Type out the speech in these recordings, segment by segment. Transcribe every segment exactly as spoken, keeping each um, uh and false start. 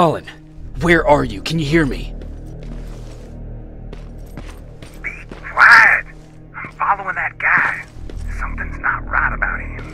Colin, where are you? Can you hear me? Be quiet! I'm following that guy. Something's not right about him.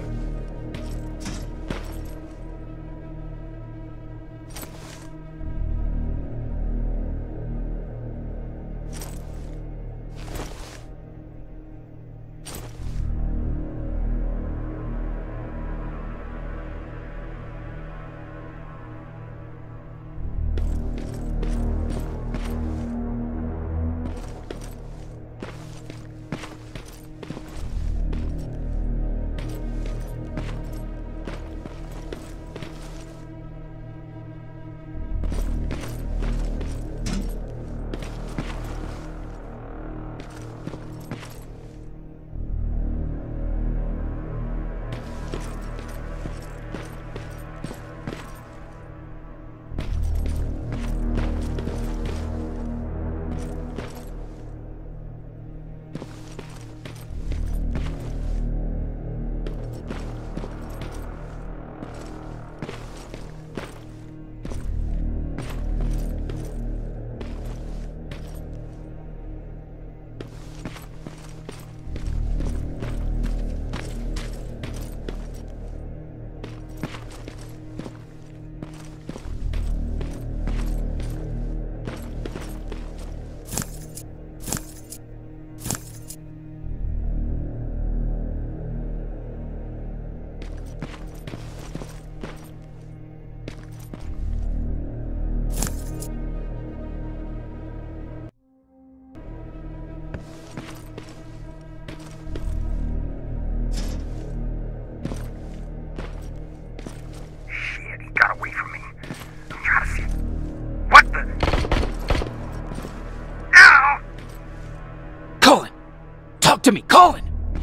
To me, Colin!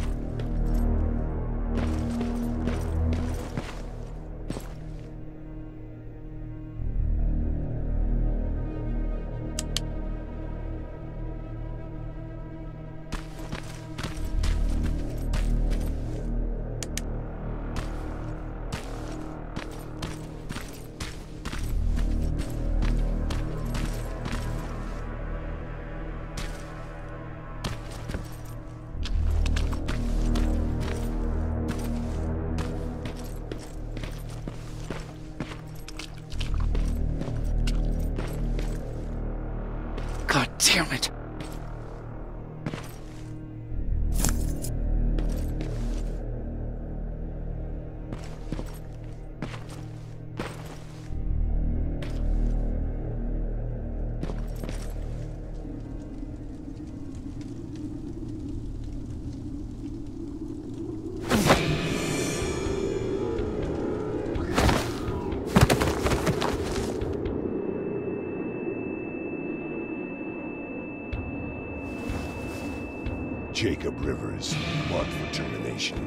God damn it! Jacob Rivers, marked for termination.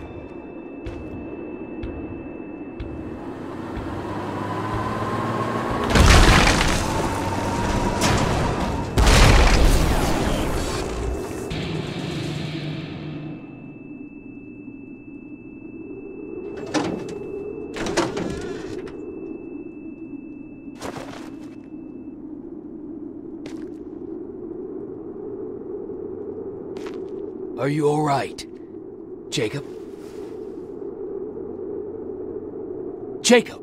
Are you all right, Jacob? Jacob!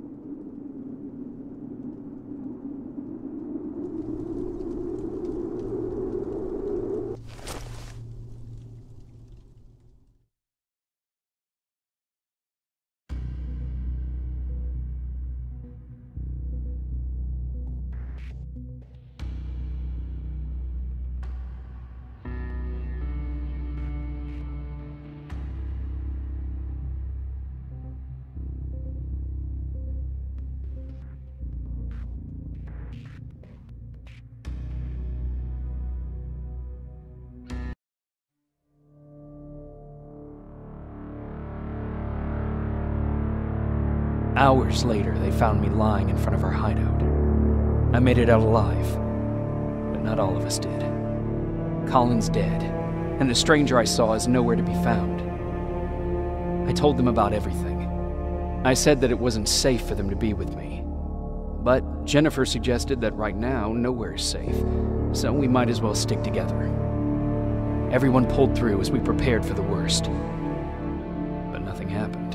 Hours later, they found me lying in front of our hideout. I made it out alive, but not all of us did. Colin's dead, and the stranger I saw is nowhere to be found. I told them about everything. I said that it wasn't safe for them to be with me. But Jennifer suggested that right now, nowhere is safe, so we might as well stick together. Everyone pulled through as we prepared for the worst. But nothing happened.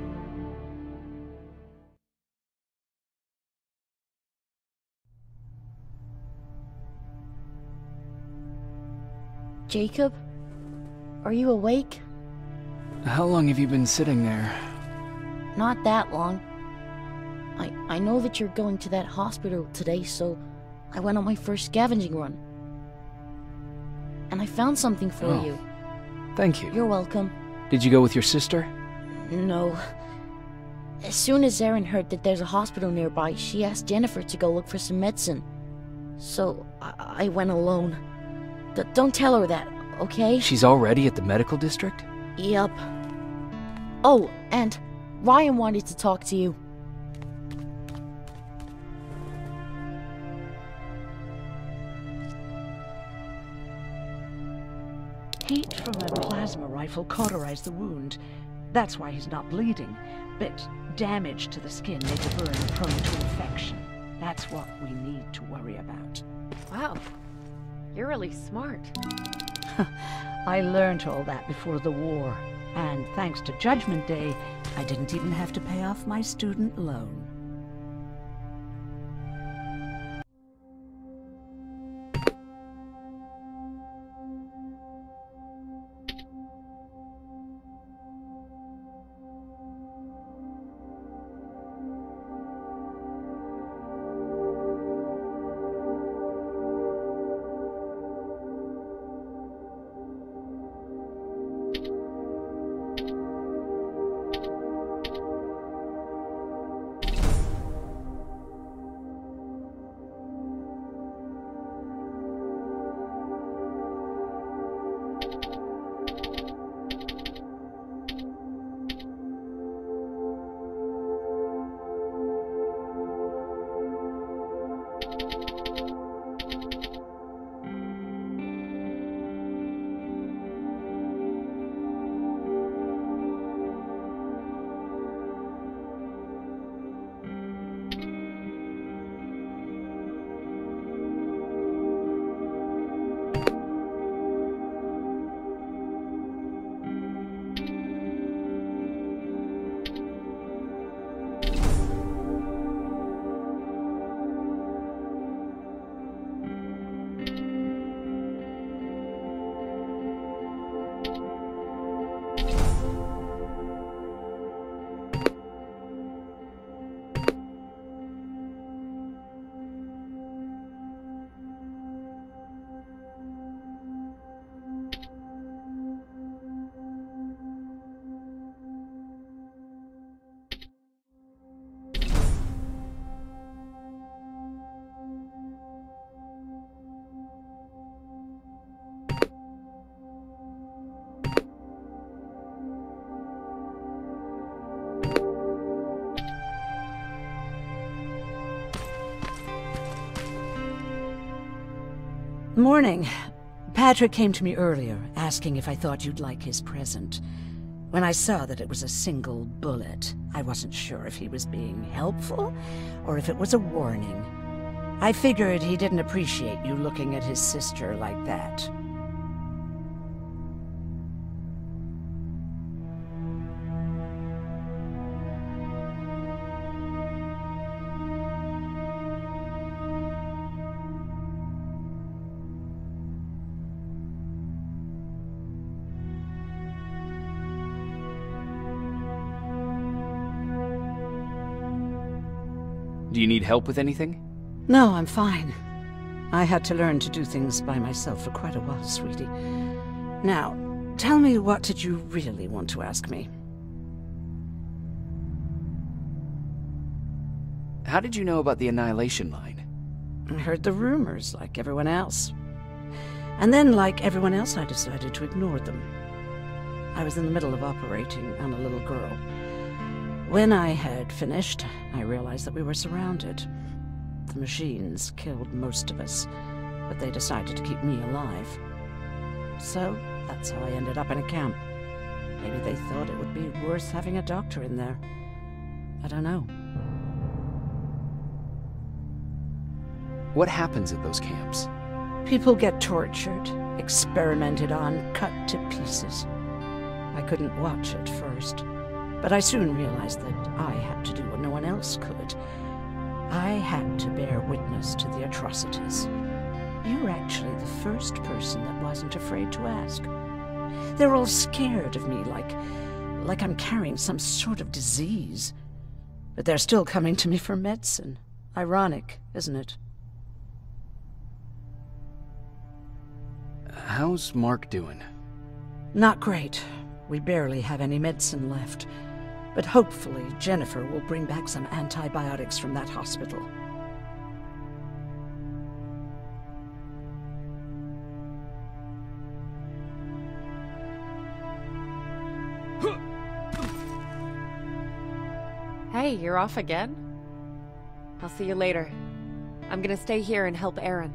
Jacob? Are you awake? How long have you been sitting there? Not that long. I, I know that you're going to that hospital today, so I went on my first scavenging run. And I found something for Oh. you. Thank you. You're welcome. Did you go with your sister? No. As soon as Erin heard that there's a hospital nearby, she asked Jennifer to go look for some medicine. So, I, I went alone. D- don't tell her that, okay? She's already at the medical district? Yup. Oh, and Ryan wanted to talk to you. Heat from a plasma rifle cauterized the wound. That's why he's not bleeding. But damage to the skin made the burn prone to infection. That's what we need to worry about. Wow. You're really smart. I learned all that before the war. And thanks to Judgment Day, I didn't even have to pay off my student loan. Morning. Patrick came to me earlier, asking if I thought you'd like his present. When I saw that it was a single bullet, I wasn't sure if he was being helpful, or if it was a warning. I figured he didn't appreciate you looking at his sister like that. Do you need help with anything? No, I'm fine. I had to learn to do things by myself for quite a while, sweetie. Now, tell me, what did you really want to ask me? How did you know about the Annihilation line? I heard the rumors, like everyone else. And then, like everyone else, I decided to ignore them. I was in the middle of operating on a little girl. When I had finished, I realized that we were surrounded. The machines killed most of us, but they decided to keep me alive. So, that's how I ended up in a camp. Maybe they thought it would be worth having a doctor in there. I don't know. What happens at those camps? People get tortured, experimented on, cut to pieces. I couldn't watch at first, but I soon realized that I had to do what no one else could. I had to bear witness to the atrocities. You were actually the first person that wasn't afraid to ask. They're all scared of me, like, like I'm carrying some sort of disease. But they're still coming to me for medicine. Ironic, isn't it? How's Mark doing? Not great. We barely have any medicine left. But hopefully Jennifer will bring back some antibiotics from that hospital. Hey, you're off again? I'll see you later. I'm gonna stay here and help Aaron.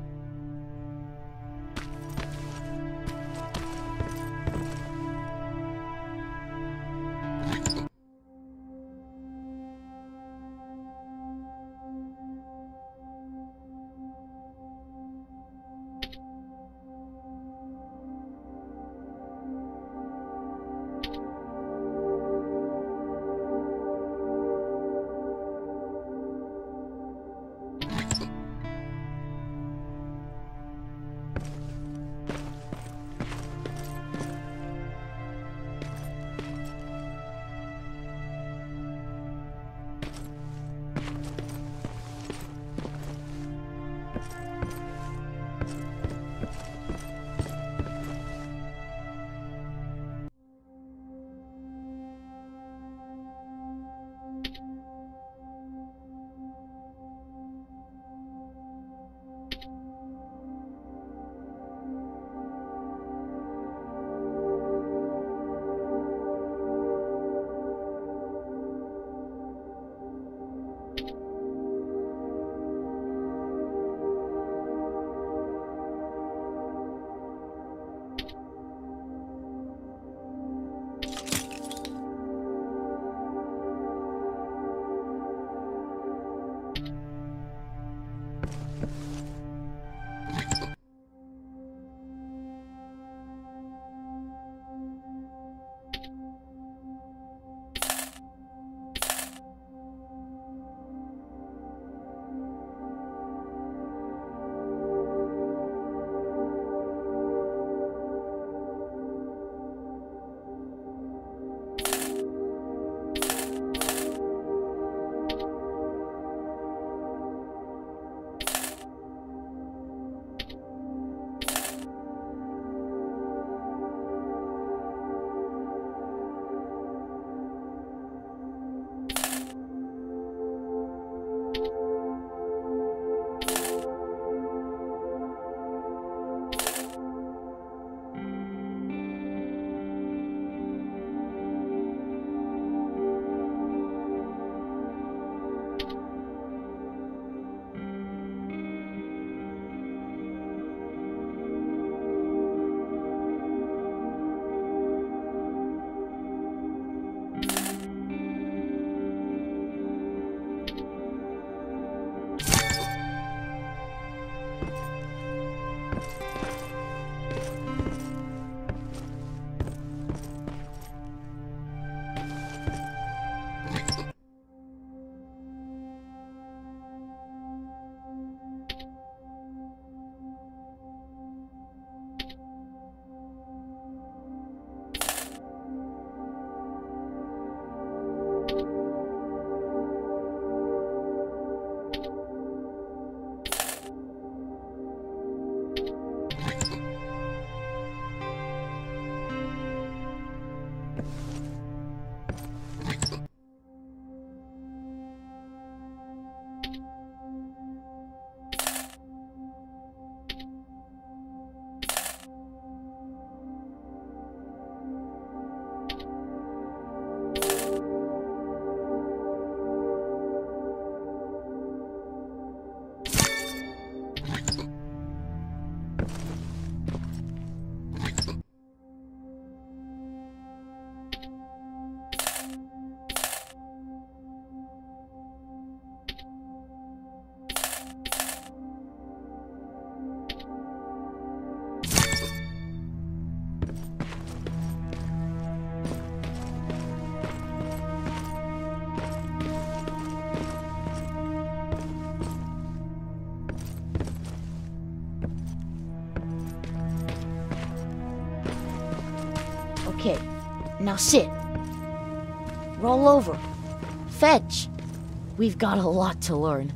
Okay, now sit. Roll over. Fetch. We've got a lot to learn.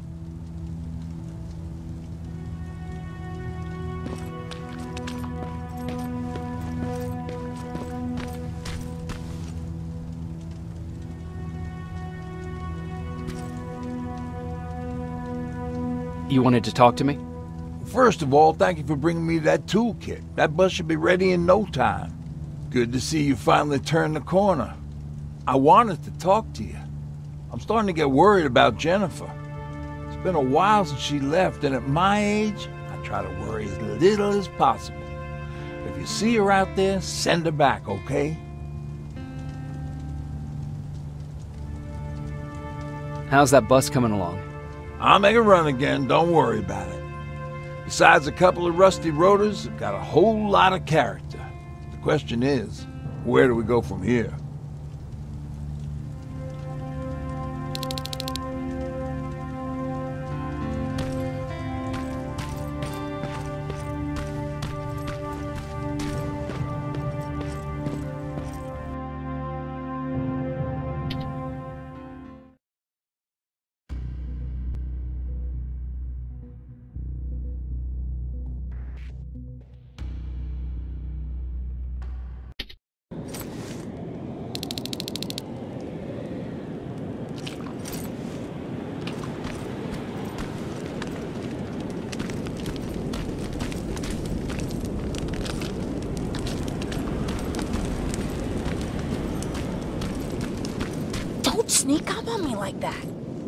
You wanted to talk to me? First of all, thank you for bringing me that toolkit. That bus should be ready in no time. Good to see you finally turned the corner. I wanted to talk to you. I'm starting to get worried about Jennifer. It's been a while since she left, and at my age, I try to worry as little as possible. If you see her out there, send her back, okay? How's that bus coming along? I'll make a run again, don't worry about it. Besides a couple of rusty rotors, it's got a whole lot of character. The question is, where do we go from here? Sneak up on me like that.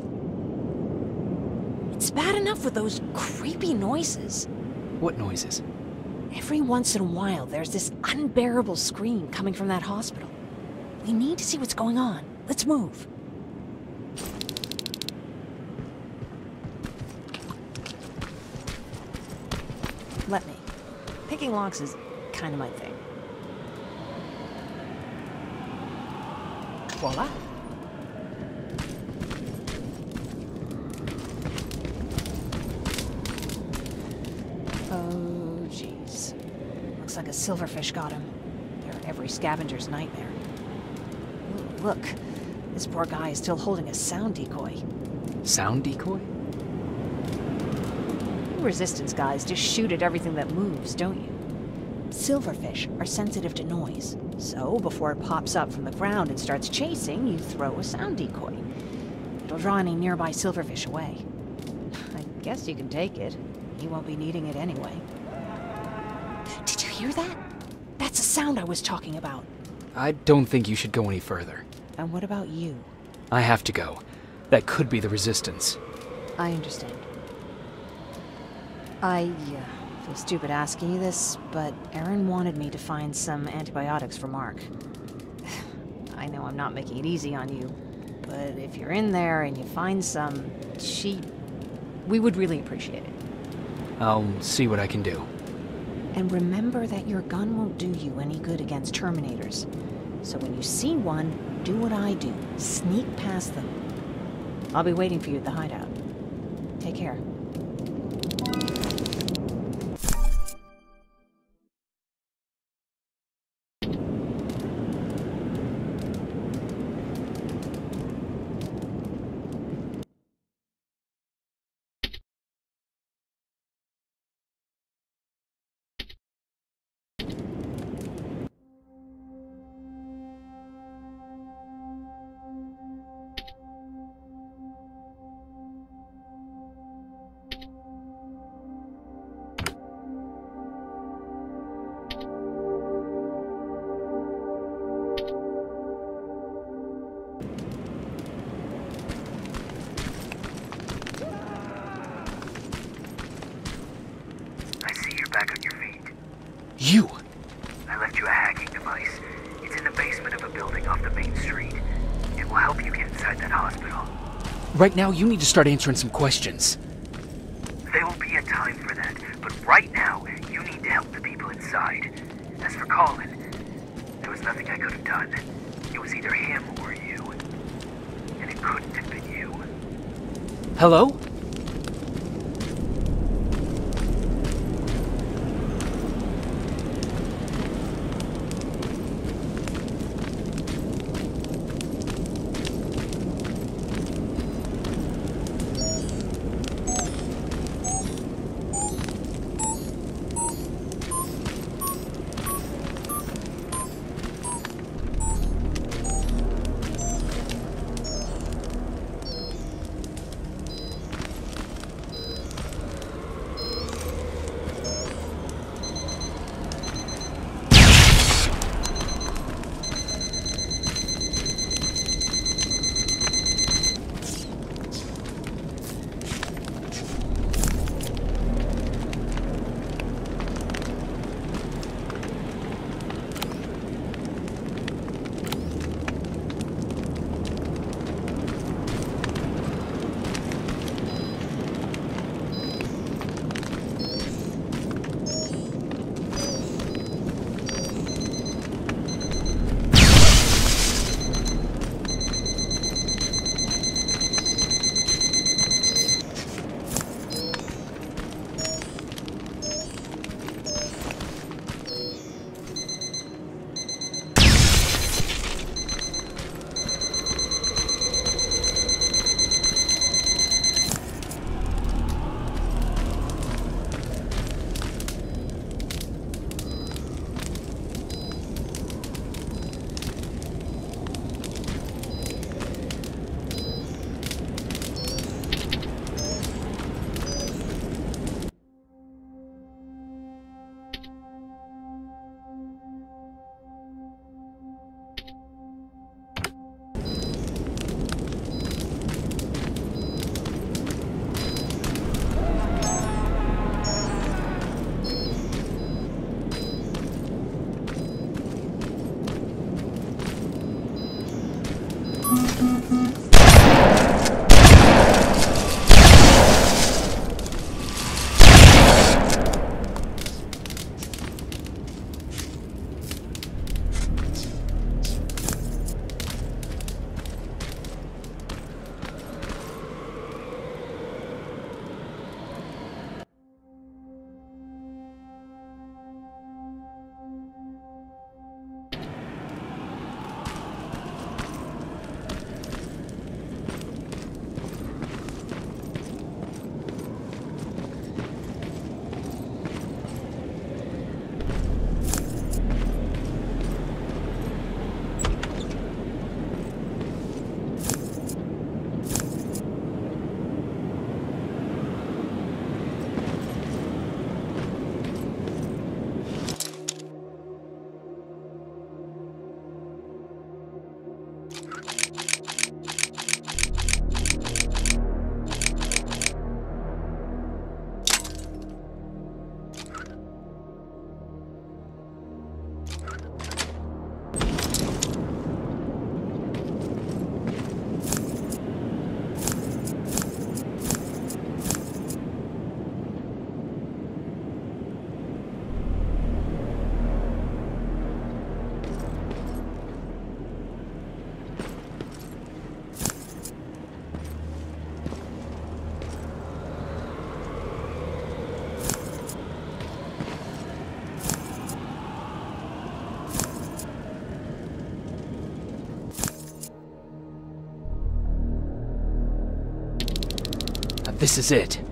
It's bad enough with those creepy noises. What noises? Every once in a while, there's this unbearable scream coming from that hospital. We need to see what's going on. Let's move. Let me. Picking locks is kind of my thing. Voila. Oh, jeez. Looks like a silverfish got him. They're every scavenger's nightmare. Ooh, look, this poor guy is still holding a sound decoy. Sound decoy? You Resistance guys just shoot at everything that moves, don't you? Silverfish are sensitive to noise, so before it pops up from the ground and starts chasing, you throw a sound decoy. It'll draw any nearby silverfish away. I guess you can take it. You won't be needing it anyway. Did you hear that? That's the sound I was talking about. I don't think you should go any further. And what about you? I have to go. That could be the Resistance. I understand. I uh, feel stupid asking you this, but Erin wanted me to find some antibiotics for Mark. I know I'm not making it easy on you, but if you're in there and you find some, she... we would really appreciate it. I'll see what I can do. And remember that your gun won't do you any good against Terminators. So when you see one, do what I do. Sneak past them. I'll be waiting for you at the hideout. Take care. Back on your feet. You! I left you a hacking device. It's in the basement of a building off the main street. It will help you get inside that hospital. Right now, you need to start answering some questions. There will be a time for that, but right now, you need to help the people inside. As for Colin, there was nothing I could have done. It was either him or you. And it couldn't have been you. Hello? This is it.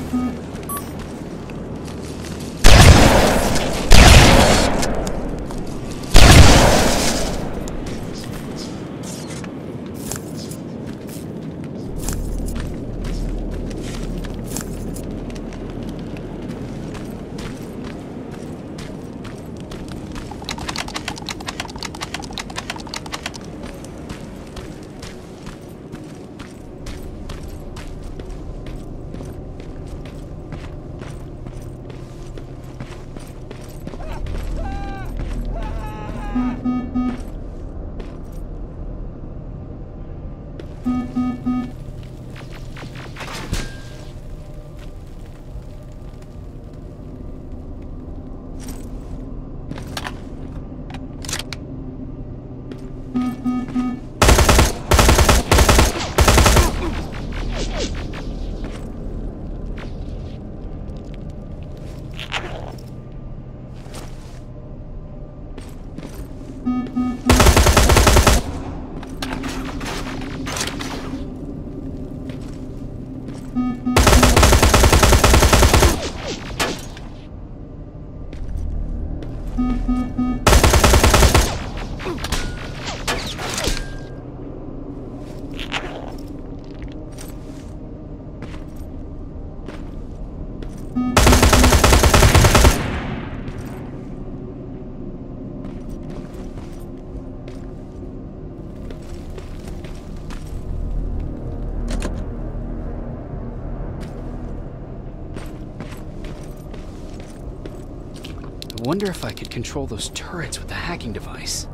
I wonder if I could control those turrets with the hacking device.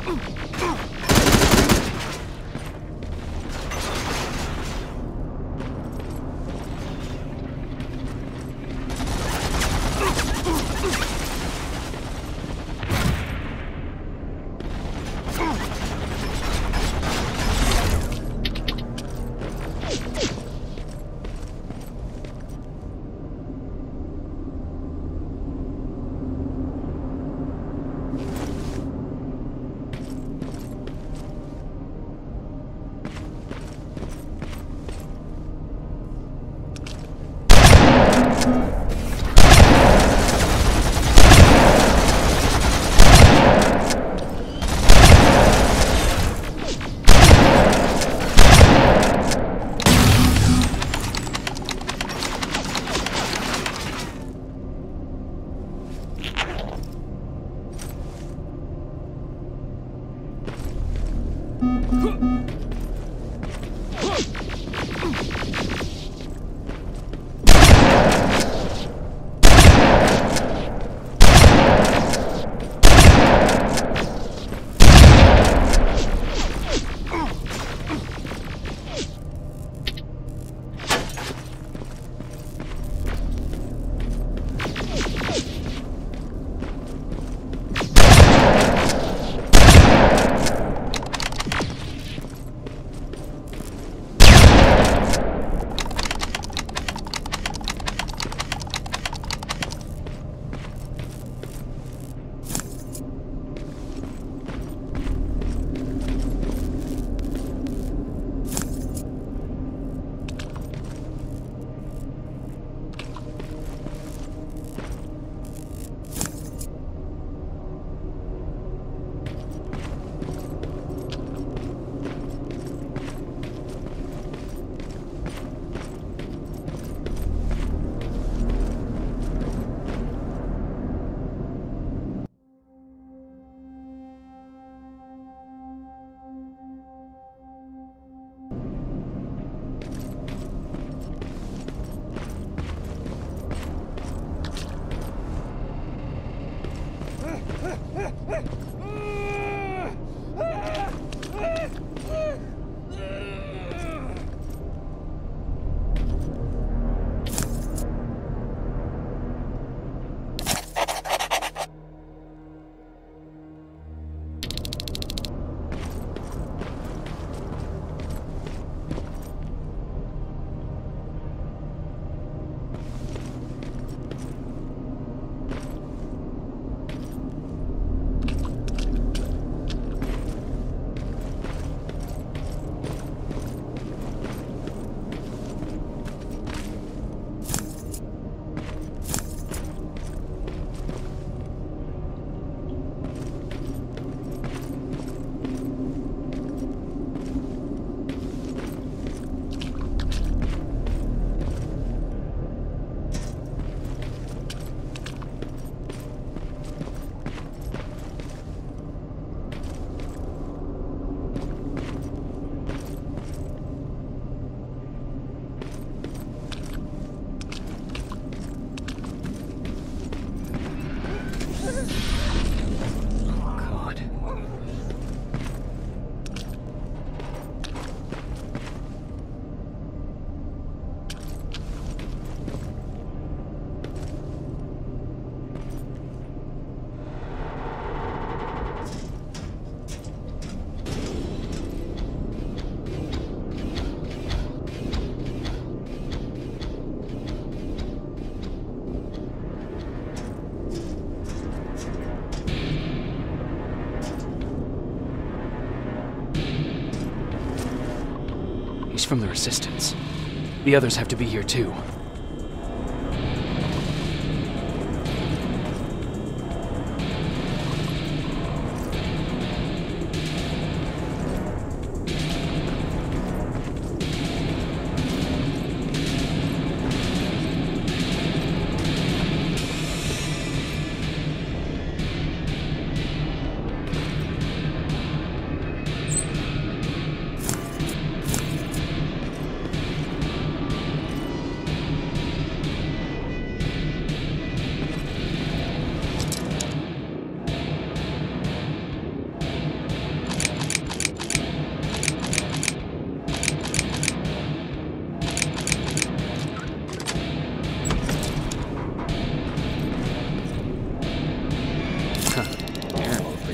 From the Resistance. The others have to be here too.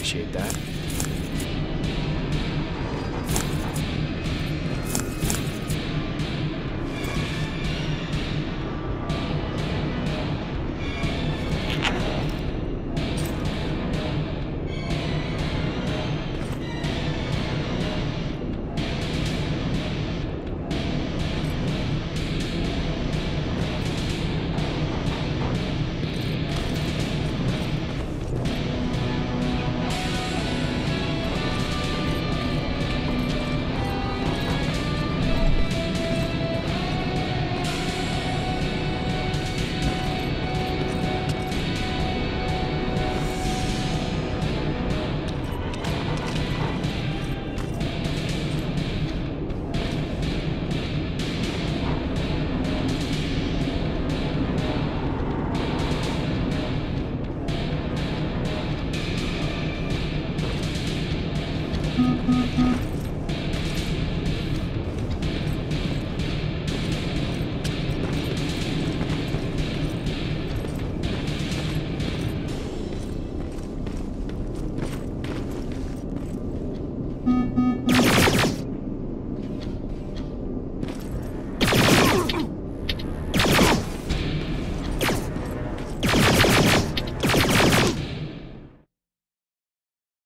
appreciate that. Mm-hmm.